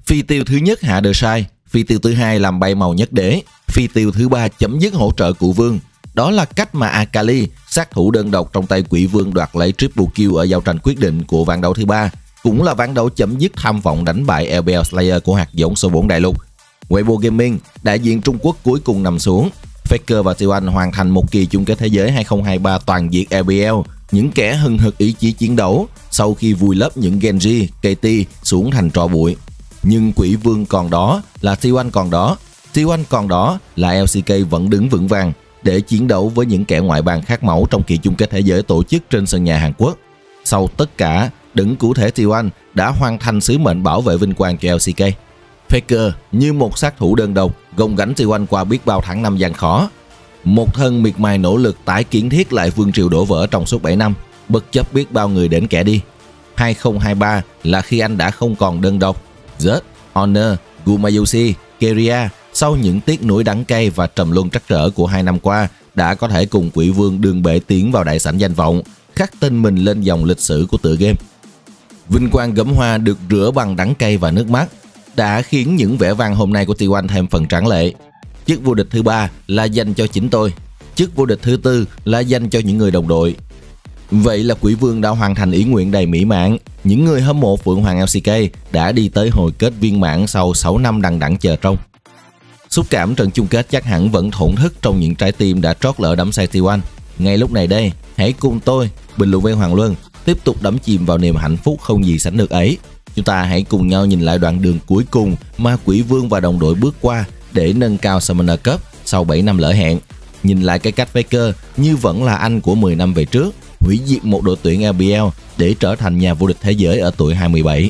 Phi tiêu thứ nhất hạ The Sai, phi tiêu thứ hai làm bay màu nhất đế, phi tiêu thứ ba chấm dứt hỗ trợ cụ vương. Đó là cách mà Akali, sát thủ đơn độc trong tay Quỷ Vương, đoạt lấy triple kill ở giao tranh quyết định của ván đấu thứ ba, cũng là ván đấu chấm dứt tham vọng đánh bại LPL Slayer của hạt giống số 4 đại lục. Weibo Gaming, đại diện Trung Quốc cuối cùng nằm xuống. Faker và T1 hoàn thành một kỳ chung kết thế giới 2023 toàn diện LPL, những kẻ hừng hực ý chí chiến đấu sau khi vùi lấp những Genji, KT xuống thành tro bụi. Nhưng Quỷ Vương còn đó, là T1 còn đó, T1 còn đó là LCK vẫn đứng vững vàng để chiến đấu với những kẻ ngoại bang khát máu trong kỳ chung kết thế giới tổ chức trên sân nhà Hàn Quốc. Sau tất cả, đấng cứu thể T1 đã hoàn thành sứ mệnh bảo vệ vinh quang cho LCK. Faker như một sát thủ đơn độc gồng gánh T1 qua biết bao tháng năm gian khó. Một thân miệt mài nỗ lực tái kiến thiết lại vương triều đổ vỡ trong suốt 7 năm, bất chấp biết bao người đến kẻ đi. 2023 là khi anh đã không còn đơn độc. Zed, Honor, Gumayusi, Keria sau những tiếc nuối đắng cay và trầm luân trắc trở của 2 năm qua đã có thể cùng Quỷ Vương đường bể tiến vào đại sảnh danh vọng, khắc tên mình lên dòng lịch sử của tựa game. Vinh quang gấm hoa được rửa bằng đắng cay và nước mắt đã khiến những vẻ vang hôm nay của T1 thêm phần tráng lệ. Chức vô địch thứ 3 là dành cho chính tôi, chức vô địch thứ 4 là dành cho những người đồng đội. Vậy là Quỷ Vương đã hoàn thành ý nguyện đầy mỹ mãn. Những người hâm mộ Phượng Hoàng LCK đã đi tới hồi kết viên mãn sau 6 năm đằng đẵng chờ trông. Xúc cảm trận chung kết chắc hẳn vẫn thổn thức trong những trái tim đã trót lỡ đắm say T1. Ngay lúc này đây, hãy cùng tôi, bình luận viên Hoàng Luân, tiếp tục đắm chìm vào niềm hạnh phúc không gì sánh được ấy. Chúng ta hãy cùng nhau nhìn lại đoạn đường cuối cùng mà Quỷ Vương và đồng đội bước qua để nâng cao Summoner Cup sau 7 năm lỡ hẹn. Nhìn lại cái cách Faker như vẫn là anh của 10 năm về trước, hủy diệt một đội tuyển LPL để trở thành nhà vô địch thế giới ở tuổi 27.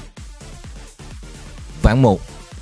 Ván 1.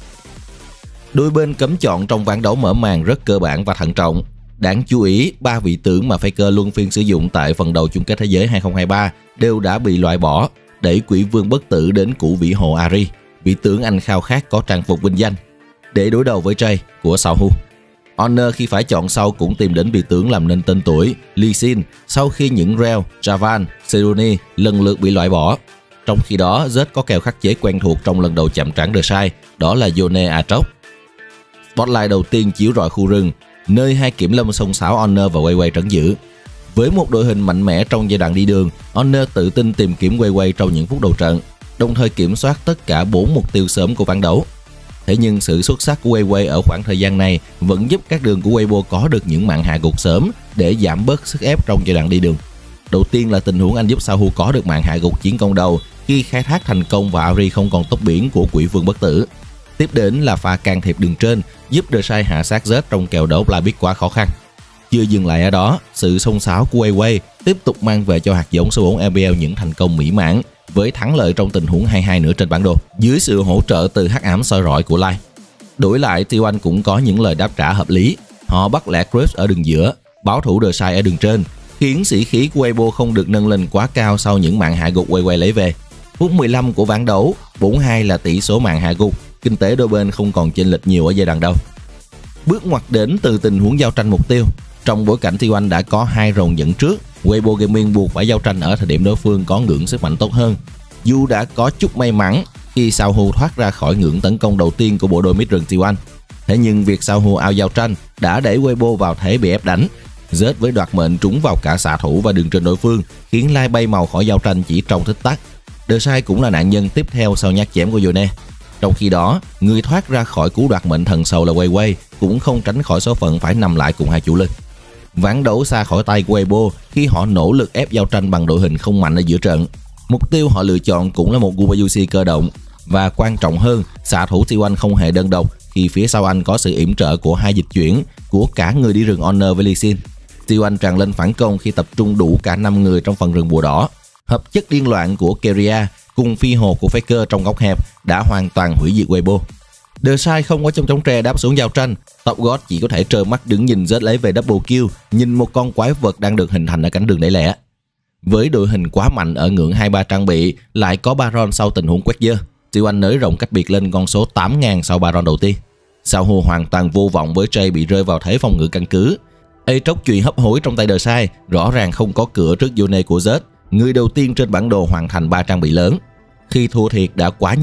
Đôi bên cấm chọn trong ván đấu mở màn rất cơ bản và thận trọng. Đáng chú ý, 3 vị tướng mà Faker luân phiên sử dụng tại phần đầu chung kết thế giới 2023 đều đã bị loại bỏ, đẩy Quỷ Vương bất tử đến củ vĩ hồ Ahri, vị tướng anh khao khát có trang phục vinh danh, để đối đầu với Jay của Saohu. Honor khi phải chọn sau cũng tìm đến vị tướng làm nên tên tuổi Lee Sin sau khi những Rell, Javan, Seruni lần lượt bị loại bỏ. Trong khi đó, Zed có kèo khắc chế quen thuộc trong lần đầu chạm trán The Sai, đó là Yone Aatrox. Spotlight đầu tiên chiếu rọi khu rừng, nơi hai kiểm lâm xông xáo Honor và Weiwei trấn giữ. Với một đội hình mạnh mẽ trong giai đoạn đi đường, Honor tự tin tìm kiếm Weiwei trong những phút đầu trận, đồng thời kiểm soát tất cả 4 mục tiêu sớm của ván đấu. Thế nhưng sự xuất sắc của Weiwei ở khoảng thời gian này vẫn giúp các đường của Weibo có được những màn hạ gục sớm để giảm bớt sức ép trong giai đoạn đi đường. Đầu tiên là tình huống anh giúp Saohu có được màn hạ gục chiến công đầu khi khai thác thành công và Ahri không còn tốc biển của Quỷ Vương bất tử. Tiếp đến là pha can thiệp đường trên giúp The Sai hạ sát Zed trong kèo đấu Blabix quá khó khăn. Chưa dừng lại ở đó, sự xông xáo của Weiwei tiếp tục mang về cho hạt giống số 4 LPL những thành công mỹ mãn với thắng lợi trong tình huống 2-2 nữa trên bản đồ dưới sự hỗ trợ từ hắc ám soi rọi của Lai. Đổi lại, T1 cũng có những lời đáp trả hợp lý. Họ bắt lẻ Krebs ở đường giữa, báo thủ The Sai ở đường trên, khiến sĩ khí của Weibo không được nâng lên quá cao sau những màn hạ gục Weiwei lấy về. Phút 15 của ván đấu, 4-2 là tỷ số màn hạ gục, kinh tế đôi bên không còn chênh lệch nhiều ở giai đoạn đầu. Bước ngoặt đến từ tình huống giao tranh mục tiêu. Trong bối cảnh T1 đã có 2 rồng dẫn trước, Weibo Gaming buộc phải giao tranh ở thời điểm đối phương có ngưỡng sức mạnh tốt hơn. Dù đã có chút may mắn khi Saohu thoát ra khỏi ngưỡng tấn công đầu tiên của bộ đôi mid rừng T1. Thế nhưng việc Saohu out giao tranh đã đẩy Weibo vào thế bị ép đánh. Zed với đoạt mệnh trúng vào cả xạ thủ và đường trên đối phương, khiến Lai bay màu khỏi giao tranh chỉ trong tích tắc. The Sai cũng là nạn nhân tiếp theo sau nhát chém của Yone. Trong khi đó, người thoát ra khỏi cú đoạt mệnh thần sầu là Weiwei cũng không tránh khỏi số phận phải nằm lại cùng hai chủ lực. Ván đấu xa khỏi tay của Weibo khi họ nỗ lực ép giao tranh bằng đội hình không mạnh ở giữa trận. Mục tiêu họ lựa chọn cũng là một Gumayusi cơ động, và quan trọng hơn, xạ thủ T1 không hề đơn độc khi phía sau anh có sự yểm trợ của hai dịch chuyển của cả người đi rừng Honor với Lee Sin. T1 tràn lên phản công khi tập trung đủ cả 5 người trong phần rừng bùa đỏ. Hợp chất điên loạn của Keria cùng phi hồ của Faker trong góc hẹp đã hoàn toàn hủy diệt Weibo. The Sai không có trong trống tre đáp xuống giao tranh, Top God chỉ có thể trơ mắt đứng nhìn Zed lấy về double kill, nhìn một con quái vật đang được hình thành ở cánh đường đẩy lẻ. Với đội hình quá mạnh ở ngưỡng 2-3 trang bị, lại có Baron sau tình huống quét dơ, T1 nới rộng cách biệt lên con số 8.000 sau Baron đầu tiên. Saohu hoàn toàn vô vọng với Jay bị rơi vào thế phòng ngự căn cứ. Aatrox chùy hấp hối trong tay The Sai, rõ ràng không có cửa trước Yone của Zed, người đầu tiên trên bản đồ hoàn thành 3 trang bị lớn. Khi thua thiệt đã quá nhiều,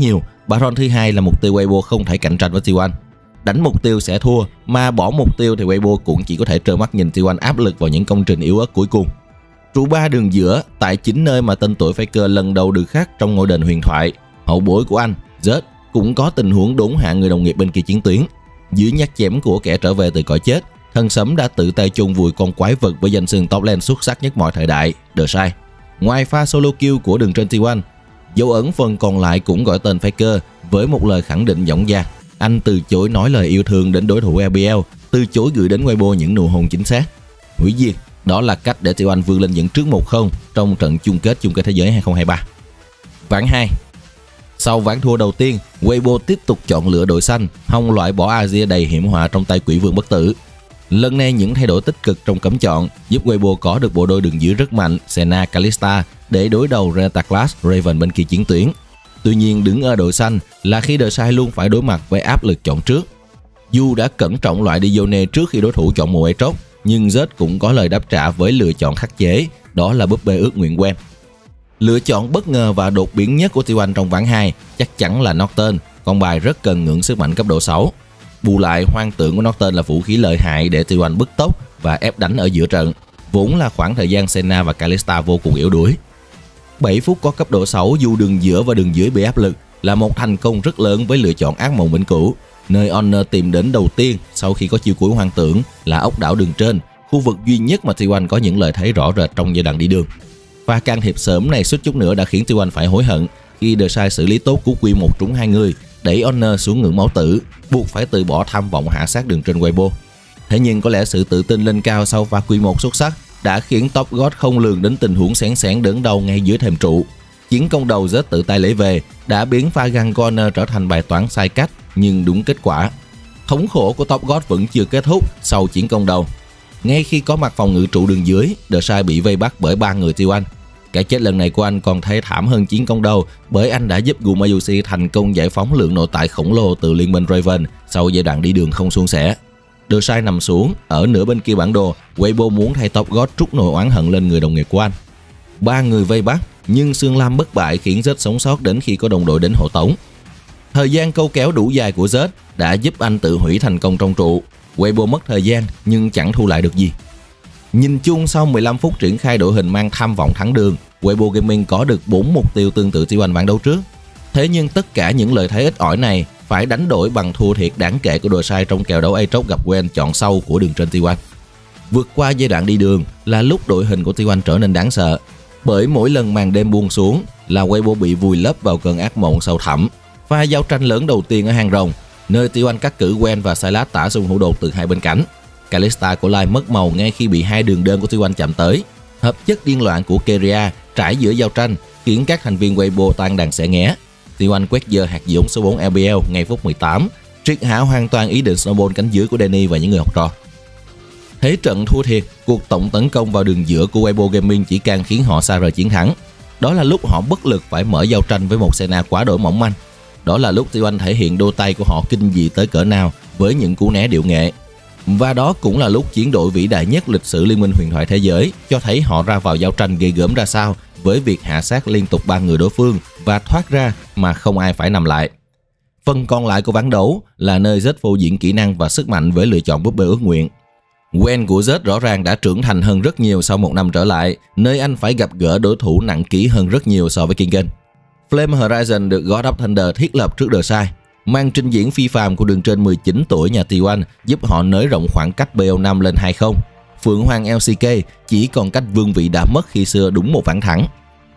Baron thứ hai là mục tiêu Weibo không thể cạnh tranh với T1. Đánh mục tiêu sẽ thua, mà bỏ mục tiêu thì Weibo cũng chỉ có thể trơ mắt nhìn T1 áp lực vào những công trình yếu ớt cuối cùng. Trụ 3 đường giữa tại chính nơi mà tên tuổi Faker lần đầu được khắc trong ngôi đền huyền thoại. Hậu bối của anh, Zed, cũng có tình huống đốn hạ người đồng nghiệp bên kia chiến tuyến. Dưới nhát chém của kẻ trở về từ cõi chết, thần sấm đã tự tay chôn vùi con quái vật với danh xưng top lane xuất sắc nhất mọi thời đại, Desai. Ngoài pha solo kill của đường trên T1, dấu ấn phần còn lại cũng gọi tên Faker với một lời khẳng định dõng dạc. Anh từ chối nói lời yêu thương đến đối thủ LPL, từ chối gửi đến Weibo những nụ hôn chính xác. Hủy diệt, đó là cách để T1 vươn lên dẫn trước 1-0 trong trận chung kết thế giới 2023. Ván 2. Sau ván thua đầu tiên, Weibo tiếp tục chọn lựa đội xanh, hòng loại bỏ Azir đầy hiểm họa trong tay Quỷ Vương bất tử. Lần này những thay đổi tích cực trong cấm chọn giúp Weibo có được bộ đôi đường dưới rất mạnh Senna Kalista để đối đầu Retaclass Raven bên kia chiến tuyến. Tuy nhiên đứng ở đội xanh là khi Desai luôn phải đối mặt với áp lực chọn trước. Dù đã cẩn trọng loại đi Yone trước khi đối thủ chọn mùa Aatrox, nhưng Zed cũng có lời đáp trả với lựa chọn khắc chế, đó là búp bê ước nguyện quen. Lựa chọn bất ngờ và đột biến nhất của T1 trong ván 2 chắc chắn là Nocturne, con bài rất cần ngưỡng sức mạnh cấp độ 6. Bù lại, hoang tưởng của Nocturne là vũ khí lợi hại để T1 bứt tốc và ép đánh ở giữa trận, vốn là khoảng thời gian Senna và Kalista vô cùng yếu đuối. 7 phút có cấp độ 6 dù đường giữa và đường dưới bị áp lực là một thành công rất lớn với lựa chọn ác mộng vĩnh cửu, nơi Honor tìm đến đầu tiên sau khi có chiêu cuối hoang tưởng là ốc đảo đường trên, khu vực duy nhất mà T1 có những lợi thế rõ rệt trong giai đoạn đi đường. Và can thiệp sớm này suýt chút nữa đã khiến T1 phải hối hận khi Desai xử lý tốt cú quy 1 trúng 2 người, đẩy Honor xuống ngưỡng máu tử, buộc phải từ bỏ tham vọng hạ sát đường trên Weibo. Thế nhưng có lẽ sự tự tin lên cao sau pha quy 1 xuất sắc đã khiến Top God không lường đến tình huống xén xén đớn đau ngay dưới thềm trụ. Chiến công đầu Zed tự tay lấy về đã biến pha găng corner trở thành bài toán sai cách nhưng đúng kết quả. Thống khổ của Top God vẫn chưa kết thúc sau chiến công đầu. Ngay khi có mặt phòng ngự trụ đường dưới, Desai bị vây bắt bởi 3 người T1. Cái chết lần này của anh còn thê thảm hơn chiến công đầu bởi anh đã giúp Gumayusi thành công giải phóng lượng nội tại khổng lồ từ liên minh Raven sau giai đoạn đi đường không suôn sẻ. Desai nằm xuống ở nửa bên kia bản đồ, Weibo muốn thay Top God trút nỗi oán hận lên người đồng nghiệp của anh. 3 người vây bắt nhưng Sương Lam bất bại khiến Zed sống sót đến khi có đồng đội đến hộ tống. Thời gian câu kéo đủ dài của Zed đã giúp anh tự hủy thành công trong trụ. Weibo mất thời gian nhưng chẳng thu lại được gì. Nhìn chung sau 15 phút triển khai đội hình mang tham vọng thắng đường, Weibo Gaming có được 4 mục tiêu tương tự T1 ván đấu trước. Thế nhưng tất cả những lợi thế ít ỏi này phải đánh đổi bằng thua thiệt đáng kể của Desai trong kèo đấu Aatrox gặp Gwen chọn sau của đường trên T1. Vượt qua giai đoạn đi đường là lúc đội hình của T1 trở nên đáng sợ, bởi mỗi lần màn đêm buông xuống là Weibo bị vùi lấp vào cơn ác mộng sâu thẳm. Pha giao tranh lớn đầu tiên ở hang rồng, nơi T1 cắt cử Gwen và Sylas tả xung hữu đột từ hai bên cánh. Kalista của Lai mất màu ngay khi bị hai đường đơn của T1 chạm tới. Hợp chất điên loạn của Keria trải giữa giao tranh khiến các thành viên Weibo tan đàn xẻ nghé. T1 quét dơ hạt giống số 4 LPL ngay phút 18, triệt hạ hoàn toàn ý định snowball cánh dưới của Danny và những người học trò. Thế trận thua thiệt, cuộc tổng tấn công vào đường giữa của Weibo Gaming chỉ càng khiến họ xa rời chiến thắng. Đó là lúc họ bất lực phải mở giao tranh với một Senna quá đổi mỏng manh. Đó là lúc T1 thể hiện đôi tay của họ kinh dị tới cỡ nào với những cú né điệu nghệ. Và đó cũng là lúc chiến đội vĩ đại nhất lịch sử Liên minh huyền thoại thế giới cho thấy họ ra vào giao tranh ghê gớm ra sao với việc hạ sát liên tục 3 người đối phương và thoát ra mà không ai phải nằm lại. Phần còn lại của ván đấu là nơi Zed phô diễn kỹ năng và sức mạnh với lựa chọn búp bê ước nguyện. Gwen của Zed rõ ràng đã trưởng thành hơn rất nhiều sau một năm trở lại, nơi anh phải gặp gỡ đối thủ nặng ký hơn rất nhiều so với Kingen. Flame Horizon được God of Thunder thiết lập trước Desai. Màn trình diễn phi phàm của đường trên 19 tuổi nhà T1 giúp họ nới rộng khoảng cách BO5 lên 2-0. Phượng Hoàng LCK chỉ còn cách vương vị đã mất khi xưa đúng một ván thắng.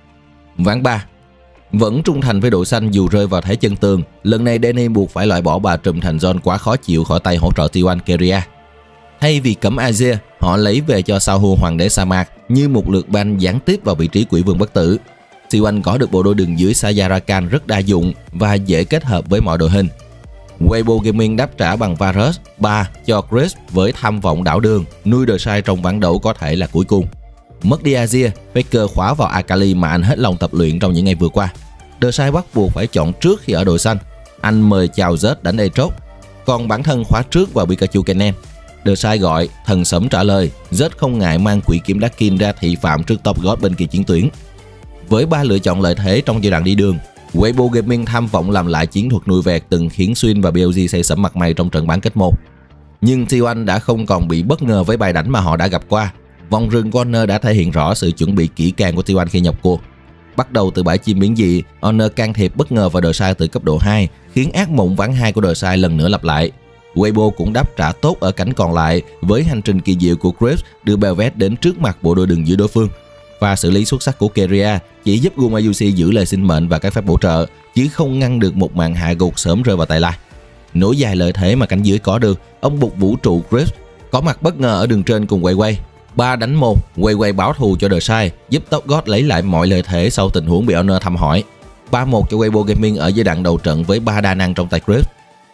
Ván 3. Vẫn trung thành với đội xanh dù rơi vào thế chân tường, lần này Danny buộc phải loại bỏ bà trùm thành Zone quá khó chịu khỏi tay hỗ trợ T1 Keria. Thay vì cấm Azir, họ lấy về cho Sahu Hoàng đế sa mạc như một lượt ban gián tiếp vào vị trí quỷ vương bất tử. T1 có được bộ đôi đường dưới Sayarakan rất đa dụng và dễ kết hợp với mọi đội hình. Weibo Gaming đáp trả bằng Varus 3 cho Chris với tham vọng đảo đường, nuôi Desai trong ván đấu có thể là cuối cùng. Mất đi Azir, Faker khóa vào Akali mà anh hết lòng tập luyện trong những ngày vừa qua. Desai bắt buộc phải chọn trước khi ở đội xanh. Anh mời chào Zed đánh Aatrox, còn bản thân khóa trước vào Pikachu Kennen. Desai gọi, thần sấm trả lời, Zed không ngại mang quỷ kiếm Dakin ra thị phạm trước Top God bên kia chiến tuyến. Với 3 lựa chọn lợi thế trong giai đoạn đi đường, Weibo Gaming tham vọng làm lại chiến thuật nuôi vẹt từng khiến Swin và BLG say sẩm mặt mày trong trận bán kết 1. Nhưng T1 đã không còn bị bất ngờ với bài đánh mà họ đã gặp qua. Vòng rừng của Honor đã thể hiện rõ sự chuẩn bị kỹ càng của T1 khi nhập cuộc. Bắt đầu từ bãi chim biến dị, Honor can thiệp bất ngờ vào Deicide từ cấp độ 2, khiến ác mộng ván 2 của Deicide lần nữa lặp lại. Weibo cũng đáp trả tốt ở cánh còn lại với hành trình kỳ diệu của Krebs đưa Belvet đến trước mặt bộ đôi đường giữa đối phương. Và xử lý xuất sắc của Keria chỉ giúp Gumayusi giữ lời sinh mệnh và các phép bổ trợ, chứ không ngăn được một màn hạ gục sớm rơi vào tay Lai. Nối dài lợi thế mà cánh dưới có được, ông bục vũ trụ Krebs có mặt bất ngờ ở đường trên cùng Weiwei. 3 đánh 1, Weiwei báo thù cho Deicide, giúp Top God lấy lại mọi lợi thế sau tình huống bị Honor thăm hỏi. 3-1 cho Weibo Gaming ở giai đoạn đầu trận với 3 đa năng trong tay Krebs.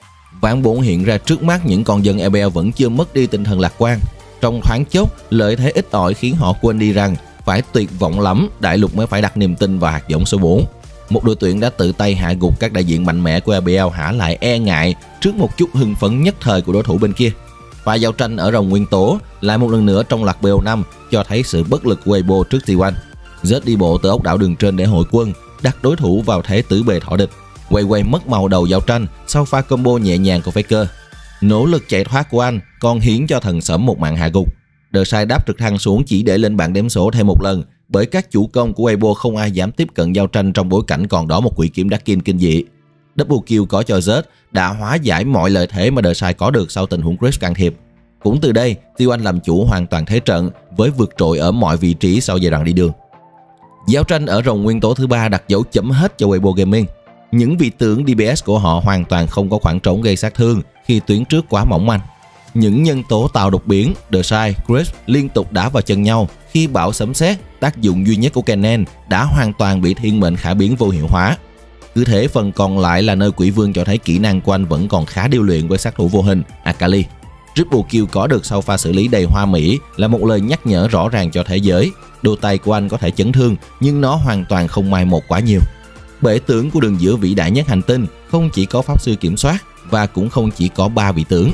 Ván 4 hiện ra trước mắt những con dân EBL vẫn chưa mất đi tinh thần lạc quan. Trong thoáng chốc, lợi thế ít ỏi khiến họ quên đi rằng phải tuyệt vọng lắm đại lục mới phải đặt niềm tin vào hạt giống số 4. Một đội tuyển đã tự tay hạ gục các đại diện mạnh mẽ của EBL hả lại e ngại trước một chút hưng phấn nhất thời của đối thủ bên kia. Và giao tranh ở rồng nguyên tố lại một lần nữa trong loạt BO5 cho thấy sự bất lực của Weibo trước T1. Zed đi bộ từ ốc đảo đường trên để hội quân, đặt đối thủ vào thế tứ bề thọ địch. Weiwei mất màu đầu giao tranh sau pha combo nhẹ nhàng của Faker. Nỗ lực chạy thoát của anh còn hiến cho thần sẩm một màn hạ gục. Deicide đáp trực thăng xuống chỉ để lên bảng đếm số thêm một lần, bởi các chủ công của Weibo không ai dám tiếp cận giao tranh trong bối cảnh còn đó một quỷ kiếm Darkin kinh dị. Double kill có cho Zed đã hóa giải mọi lợi thế mà Deicide có được sau tình huống Krebs can thiệp. Cũng từ đây, T1 làm chủ hoàn toàn thế trận với vượt trội ở mọi vị trí sau giai đoạn đi đường. Giao tranh ở rồng nguyên tố thứ 3 đặt dấu chấm hết cho Weibo Gaming. Những vị tướng DPS của họ hoàn toàn không có khoảng trống gây sát thương khi tuyến trước quá mỏng manh. Những nhân tố tạo đột biến, Deicide, Krebs liên tục đá vào chân nhau khi bão sấm sét, tác dụng duy nhất của Kennen đã hoàn toàn bị thiên mệnh khả biến vô hiệu hóa. Cứ thế phần còn lại là nơi quỷ vương cho thấy kỹ năng của anh vẫn còn khá điêu luyện với sát thủ vô hình, Akali. Triple kill có được sau pha xử lý đầy hoa mỹ là một lời nhắc nhở rõ ràng cho thế giới. Đôi tay của anh có thể chấn thương nhưng nó hoàn toàn không mai một quá nhiều. Bể tướng của đường giữa vĩ đại nhất hành tinh không chỉ có pháp sư kiểm soát và cũng không chỉ có 3 vị tướng.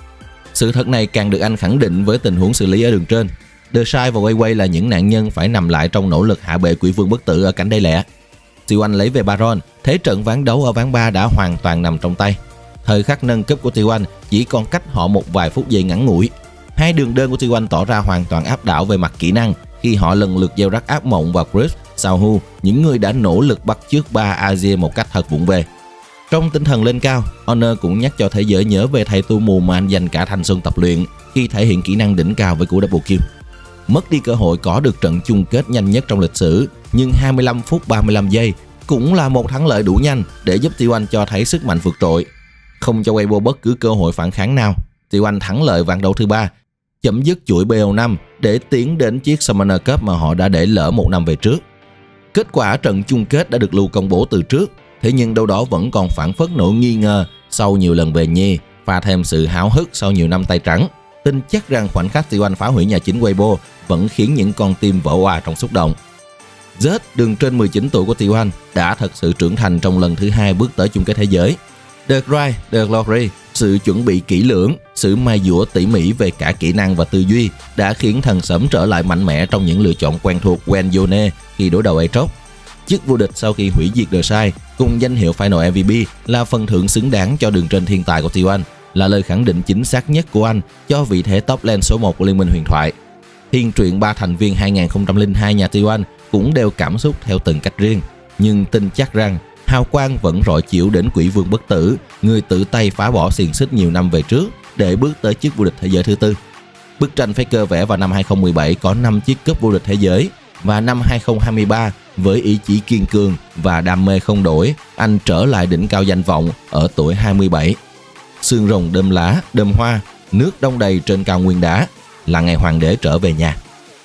Sự thật này càng được anh khẳng định với tình huống xử lý ở đường trên. Deicide và Weiwei là những nạn nhân phải nằm lại trong nỗ lực hạ bệ quỷ vương bất tử ở cánh đây lẻ. T1 lấy về Baron, thế trận ván đấu ở ván 3 đã hoàn toàn nằm trong tay. Thời khắc nâng cấp của T1 chỉ còn cách họ một vài phút giây ngắn ngủi. Hai đường đơn của T1 tỏ ra hoàn toàn áp đảo về mặt kỹ năng khi họ lần lượt gieo rắc ác mộng vào Krebs, Sauhu, những người đã nỗ lực bắt chước 3 Azir một cách thật vụng về. Trong tinh thần lên cao, Honor cũng nhắc cho thế giới nhớ về thầy tu mù mà anh dành cả thanh xuân tập luyện khi thể hiện kỹ năng đỉnh cao với cú double kill. Mất đi cơ hội có được trận chung kết nhanh nhất trong lịch sử, nhưng 25 phút 35 giây cũng là một thắng lợi đủ nhanh để giúp T1 cho thấy sức mạnh vượt trội. Không cho Weibo bất cứ cơ hội phản kháng nào, T1 thắng lợi ván đấu thứ 3, chấm dứt chuỗi BO5 để tiến đến chiếc Summoner Cup mà họ đã để lỡ một năm về trước. Kết quả trận chung kết đã được lưu công bố từ trước, thế nhưng đâu đó vẫn còn phảng phất nỗi nghi ngờ sau nhiều lần về nhì, pha thêm sự háo hức sau nhiều năm tay trắng. Tin chắc rằng khoảnh khắc T1 phá hủy nhà chính Weibo vẫn khiến những con tim vỡ òa trong xúc động. Zed, đường trên 19 tuổi của T1, đã thật sự trưởng thành trong lần thứ 2 bước tới chung kết thế giới. The Grind, The Glory, sự chuẩn bị kỹ lưỡng, sự mai dũa tỉ mỉ về cả kỹ năng và tư duy đã khiến thần sẩm trở lại mạnh mẽ trong những lựa chọn quen thuộc Gwen Yone khi đối đầu Aatrox. Chức vô địch sau khi hủy diệt Deicide cùng danh hiệu Final MVP là phần thưởng xứng đáng cho đường trên thiên tài của T1, là lời khẳng định chính xác nhất của anh cho vị thế top lane số 1 của Liên minh huyền thoại. Thiên truyện 3 thành viên 2002 nhà T1 cũng đều cảm xúc theo từng cách riêng, nhưng tin chắc rằng hào quang vẫn rọi chiếu đến quỷ vương bất tử, người tự tay phá bỏ xiềng xích nhiều năm về trước để bước tới chức vô địch thế giới thứ 4. Bức tranh Faker vẽ vào năm 2017 có 5 chiếc cúp vô địch thế giới, và năm 2023 với ý chí kiên cường và đam mê không đổi, anh trở lại đỉnh cao danh vọng ở tuổi 27. Sương rồng đơm lá, đơm hoa, nước đông đầy trên cao nguyên đá, là ngày hoàng đế trở về nhà.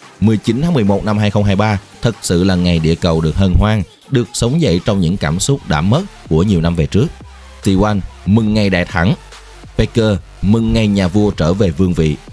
19 tháng 11 năm 2023 thật sự là ngày địa cầu được hân hoan, được sống dậy trong những cảm xúc đã mất của nhiều năm về trước. T1 mừng ngày đại thắng, Faker mừng ngày nhà vua trở về vương vị.